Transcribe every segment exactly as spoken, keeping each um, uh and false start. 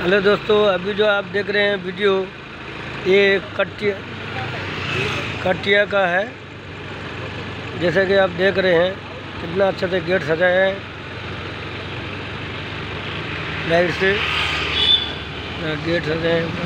Hello दोस्तों, अभी जो आप देख रहे हैं वीडियो, ये कटिया कटिया का है। जैसे कि आप देख रहे हैं कितना अच्छे से गेट सजाया है लाइट से। गेट सजाए हैं।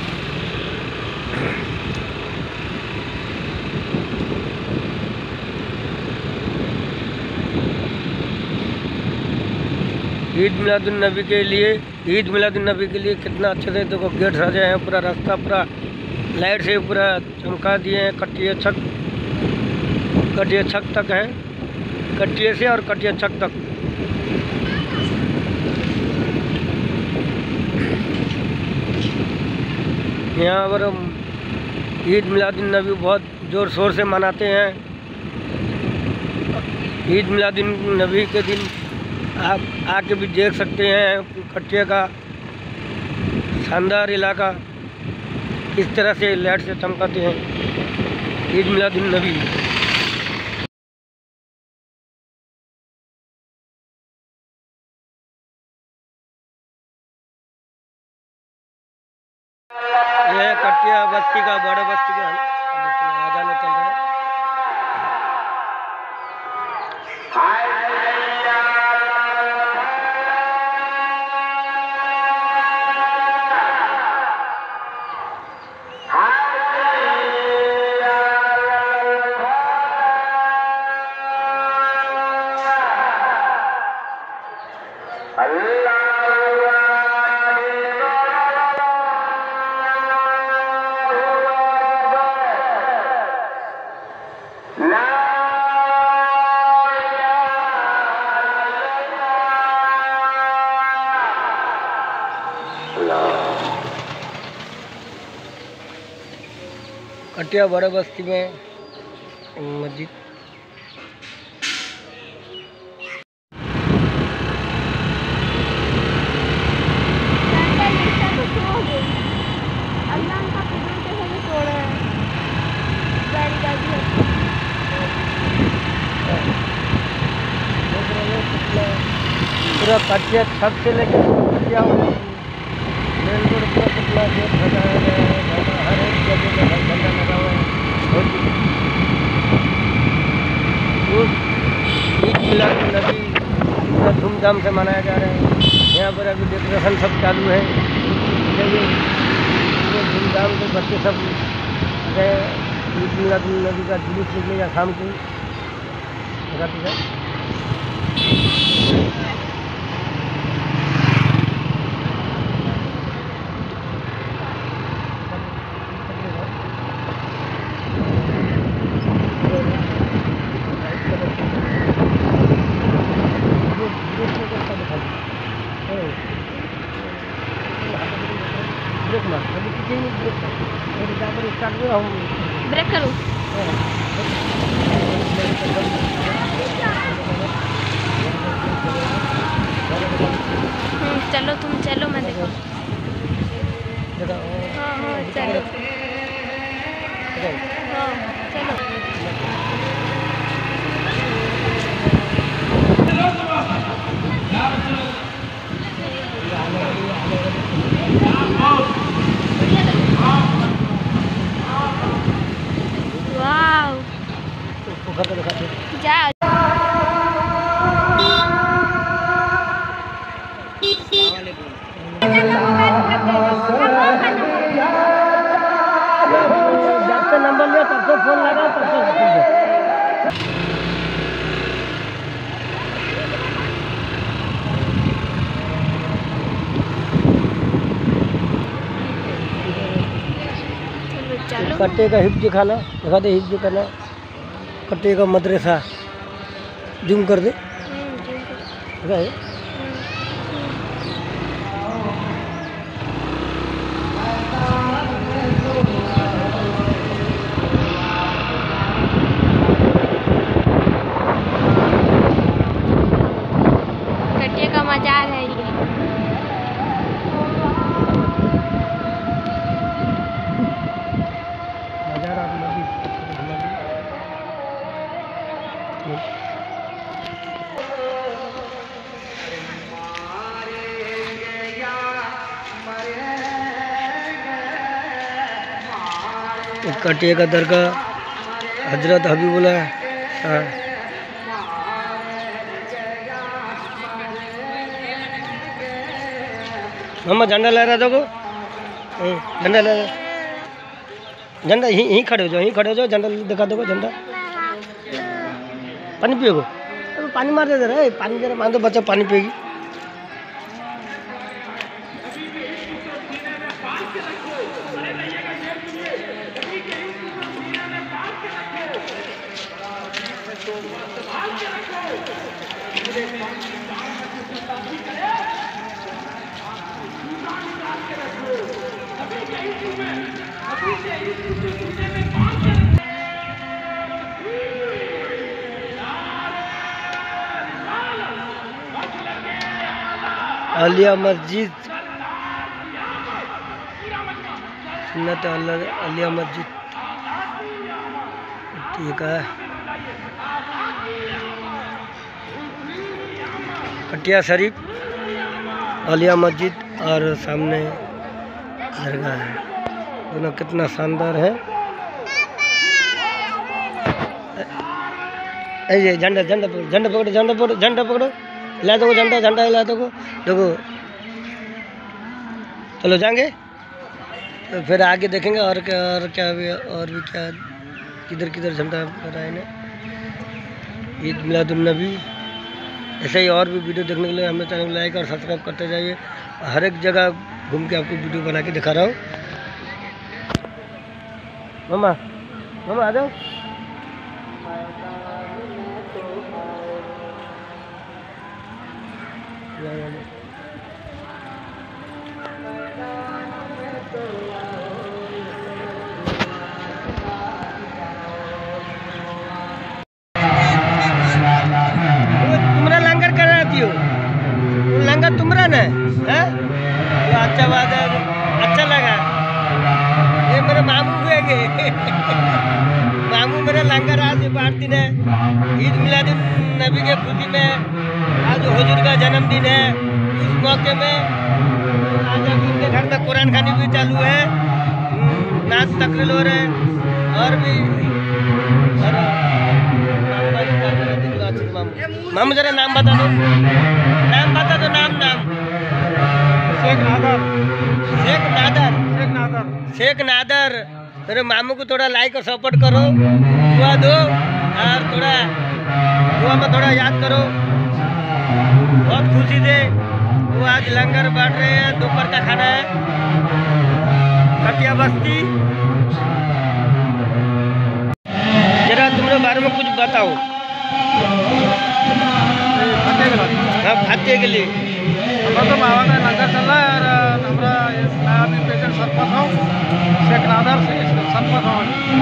ईद मिलादुन नबी के लिए ईद मिलादुन नबी के लिए कितना अच्छे से देखो गेट सजाए हैं। पूरा रास्ता पूरा लाइट से पूरा चमका दिए हैं। कटिया छक कटिया छक तक है, कटिया से और कटिया छक तक। यहाँ पर हम ईद मिलादुन नबी बहुत ज़ोर शोर से मनाते हैं। ईद मिलादुन नबी के दिन आप आके भी देख सकते हैं कटिया का शानदार इलाका किस तरह से लाइट से चमकाते हैं। ईद मिलादुन नबी। यह कटिया बस्ती का बड़ा बस्ती का आजान चल रहा है। कटिया बड़ा बस्ती में मस्जिद। पूरा कटिया छत से लेकर कटिया मेन रोड पूरा कितना गेट सजाया गया है। हर एक जगह में हर झंडा लगा हुआ है। ईद मिलादुन नबी पूरा धूमधाम से मनाया जा रहा है। यहाँ पर अभी डेकोरेशन सब चालू है। धूमधाम से बच्चे सब गए। ईद मिलादुन नबी का जुलूस निकलेगा शाम को रात है। ब्रेक करूँ? चलो तुम चलो, मैं देखो। हाँ हाँ चलो। हाँ चलो। वाव, जा जब से नंबर लिया तब से फोन लगा तब से कट्टे का हिफ्ज खाना दिखा दे। हिफ्ज खाना कट्टे का मदरसा जूम कर दे। कट्टे का मजार है ये। कटिया का दरगाह हजरत हबीबुल्लाह हाँ। मम्मा झंडा लहरा दो को झंडा लहरा झंडा यहीं यहीं खड़े हो जाओ यहीं खड़े हो जाओ झंडा दिखा दो झंडा। पानी पियोगो पानी मार दे जरा पानी जरा मार दो बच्चा पानी पिएगी। आलिया मस्जिद सुन्नत आलिया मस्जिद ठीक है। कटिया शरीफ आलिया मस्जिद और सामने दरगाह है। दोनों कितना शानदार है। ऐसे झंडा झंडा पकड़ो झंडा पकड़ो झंडा पकड़ो झंडा पकड़ो ला दो झंडा झंडा हिला दो देखो। चलो जाएंगे तो फिर आगे देखेंगे और क्या और क्या भी और भी क्या किधर किधर झंडा लगाए ने। ईद मिलादुन्नबी ऐसे ही और भी वीडियो देखने के लिए हमें चैनल को लाइक और सब्सक्राइब करते जाइए। हर एक जगह घूम के आपको वीडियो बना के दिखा रहा हूँ। मम्मा मम्मा आ जाओ। तुम्हारा लंगर कर रही हो लंगर तुम्हारा ना है तो अच्छा बात है अच्छा लगा। ये मेरे मामू हुए गे मामू मेरे लंगर आज बांटती है। ईद मिलादुन नबी के खुशी में आज हुजूर का जन्मदिन है। इस मौके में आज उनके घर में कुरान खानी भी चालू है नाच तकरीर हो रहे हैं और भी मामू जरा नाम बता दो नाम बता दो नाम नाम शेख नादर शेख नादर शेख नादर शेख नादर। मेरे मामू को थोड़ा लाइक और सपोर्ट करो दुआ दो और थोड़ा दुआ में थोड़ा याद करो। बहुत खुशी से वो आज लंगर बांट रहे हैं। दोपहर का खाना है कटिया बस्ती। जरा तुम्हारे बारे में कुछ बताओ। हाँ फतेह के लिए तो मावा का लंगर चल रहा है और हमारा मैं अभी पेशेंट सरपंच हूँ शेख नादर से सरपंच हूँ।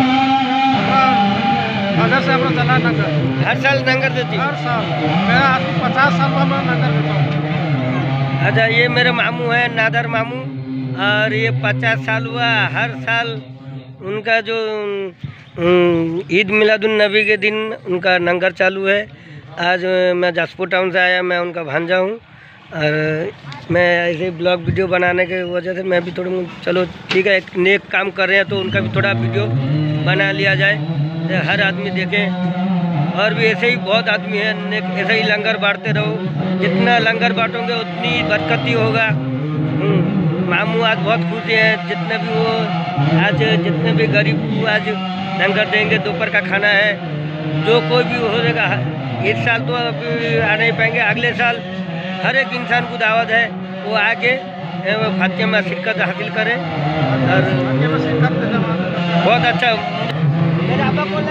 अगर से अपना चला लंगर हर साल लंगर देती हर साल मैं आज पचास साल में मैं लंगर देता हूँ। अच्छा ये मेरे मामू हैं नादर मामू और ये पचास साल हुआ। हर साल उनका जो ईद मिलादुन्नबी के दिन उनका लंगर चालू है। आज मैं जासपुर टाउन से आया मैं उनका भांजा हूँ और मैं ऐसे ब्लॉग वीडियो बनाने की वजह से मैं भी थोड़ा चलो ठीक है एक नेक काम कर रहे हैं तो उनका भी थोड़ा वीडियो बना लिया जाए हर आदमी देखे। और भी ऐसे ही बहुत आदमी हैं नेक ऐसे ही लंगर बांटते रहो। जितना लंगर बांटोगे उतनी बरकती होगा। मामू आज बहुत खुश हैं जितने भी वो आज जितने भी गरीब को आज लंगर देंगे। दोपहर का खाना है जो कोई भी हो जाएगा। इस साल तो अभी आ नहीं पाएंगे अगले साल हर एक इंसान को दावत है वो आके फतेह में शिरकत हासिल करें और बहुत अच्छा। मेरे आपा बोल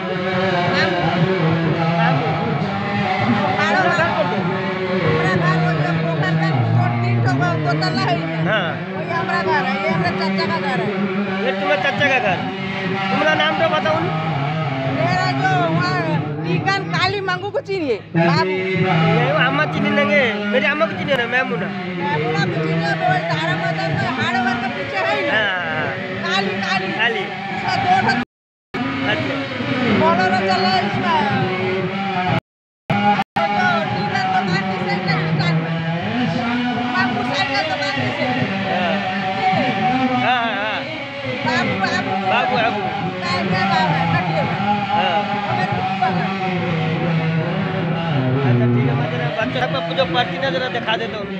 हाँ ये तुम्हारा चाचा का घर। तुम्हारा नाम तो बताओ। मेरा जो टीकन काली मांगू को चीनिए अम्मा चीनी लेंगे मेरी अम्मा को चीनी ना मैमुना मैमुना को चीनिए वो तारा मदन में हाड़ वर के पीछे है ना काली काली काली इसका दो अच्छा बॉर्डर चला इसका टीकन को काटी से स्टार्ट मांगू साइड का दुकान से हाँ हाँ बाबू बाबू बाबू बाबू अच्छा जो पार्टी ना जरा दिखा देता हूँ।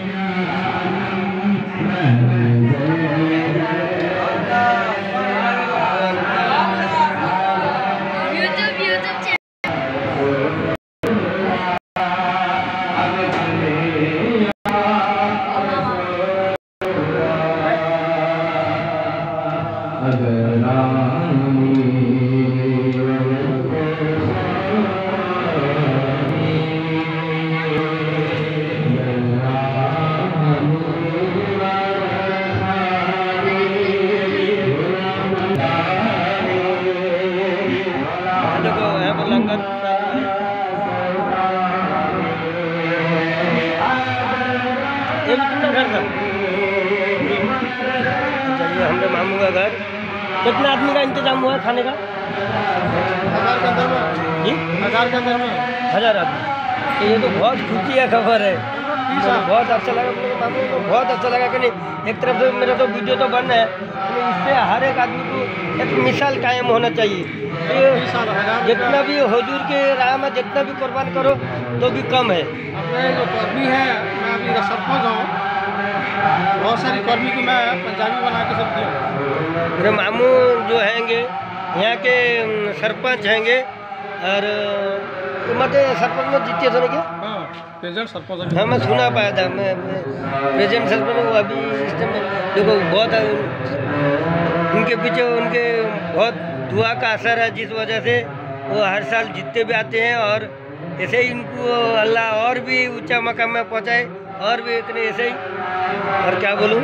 ये भी तुम्हारा घर था? अच्छा, ये हमने मामू का घर। कितने आदमी का इंतजाम हुआ है खाने का? हजार के अंदर में जी हजार के अंदर में हजार आदमी। तो ये तो बहुत खुशी का खबर है, मुझे बहुत अच्छा लगा। मेरे मामू को बहुत अच्छा लगा कि नहीं, एक तरफ से मेरा तो वीडियो तो बन है, तो इससे हर एक आदमी को एक मिसाल कायम होना चाहिए। ये जितना भी हुजूर के राह में जितना भी कुर्बान करो तो भी कम है। अपने जो कर्मी है, मैं अभी सरपंच हूँ, बहुत सारी कर्मी को मैं पंजाबी बना के सब दिया। मेरे मामू जो हैंगे यहाँ के सरपंच हैंगे, और मतलब सरपंच में जीते थे क्या? हाँ, प्रेजेंट सरपंच। हाँ, मैं सुना पाया था, मैं प्रेजेंट सरपंच वो अभी इस टाइम देखो बहुत उनके पीछे उनके बहुत दुआ का असर है, जिस वजह से वो हर साल जीतते भी आते हैं, और ऐसे ही इनको अल्लाह और भी ऊंचा मकाम में पहुंचाए, और भी एक ने ऐसे ही। और क्या बोलूँ,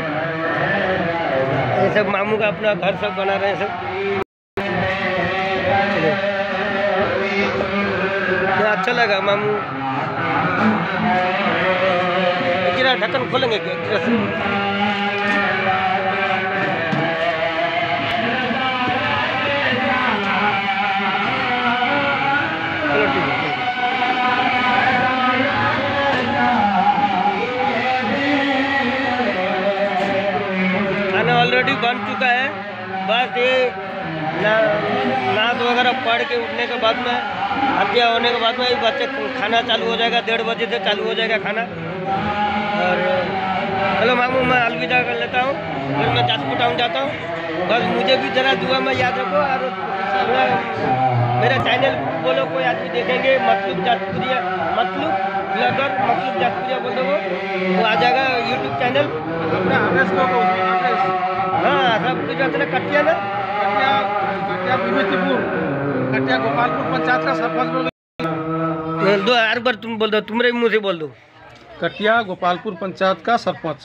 ये सब मामू का अपना घर सब बना रहे हैं सब। अच्छा लगा मामू। गिरा ढक्कन खोलेंगे क्या? गिरा से चलो ठीक है। खाना ऑलरेडी बन चुका है, बस ये ना नाद वगैरह पढ़ के उठने के बाद में, हत्या होने के बाद में ये बच्चे खाना चालू हो जाएगा, डेढ़ बजे से चालू हो जाएगा खाना। और चलो मामू, मैं अलविदा कर लेता हूँ, फिर मैं जाजपुर टाउन जाता हूँ। बस मुझे भी ज़रा दुआ में याद रखो, और मेरा चैनल बोलो कोई आदमी देखेंगे, मतलब जाजपुरिया, मतलब ब्लॉगर मतलब जाजपुरिया बोल दो, वो आ जाएगा यूट्यूब चैनल। हाँ, सब कुछ अपना कटिया ना, कटिया कटिया विभूतिपुर, कटिया गोपालपुर पंचायत का सरपंच बोल दो। हर बार तुम बोल दो, तुम्हारे मुँह से बोल दो। कटिया गोपालपुर पंचायत का सरपंच।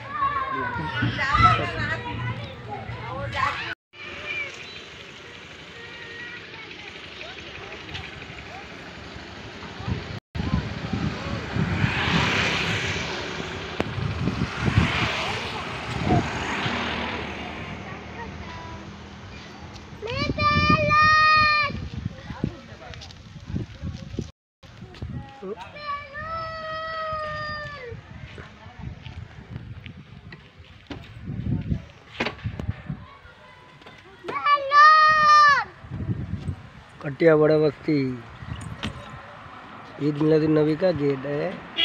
कटिया बड़ा बस्ती ईद मिलादुन नबी का गेट है।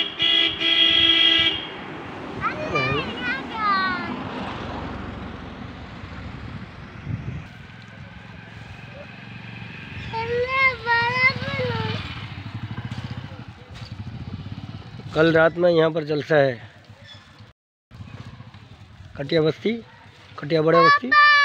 कल रात में यहाँ पर जलसा है, कटिया बस्ती, कटिया बड़ा बस्ती।